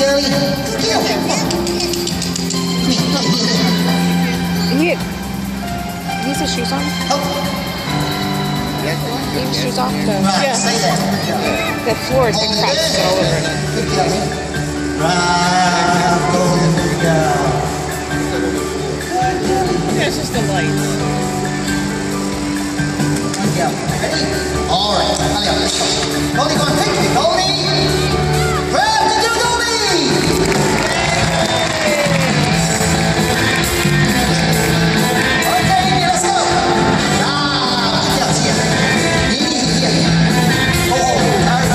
girlie. He has his shoes on? Oh. Yeah. He has shoes off? Right, stay there. The floor has been cracked all over it. Good girlie. Right, good girl. Yeah, it's just the lights. Good girl. Ready? All right, allez, let's go. Goldie, go on, pick me, Goldie. Grab the new Goldie. Okay, let's go. Ah, good girl, here. Here. Oh, tired.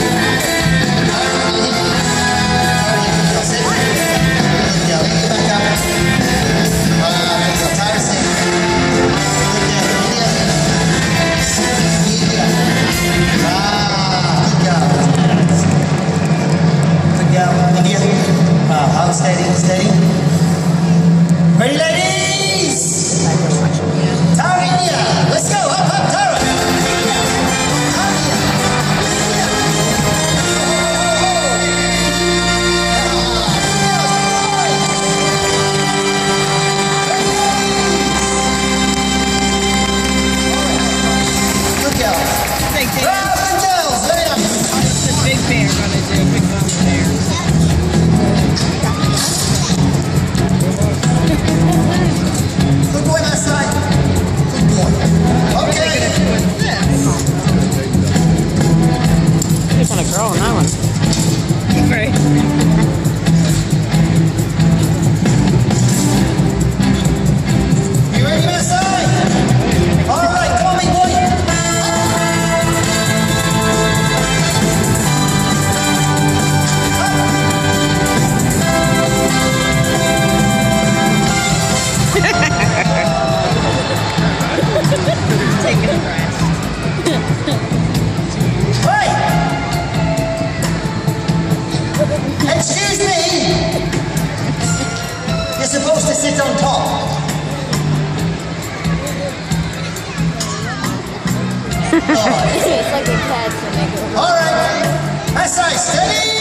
Steady. Ready, ladies? Tara, India. Let's go. Up, Tara. Good girl. Thank you. Bravo, girls. Very nice. What's the big bear gonna do? Big bump bear. Good boy, that side. Good boy. Okay. I just want a girl on that one. Right. You ready, that side? All right, come on, big boy. Taking a breath. Hey! Excuse me! You're supposed to sit on top. It's like a cat to make it. All right. That's right. Steady.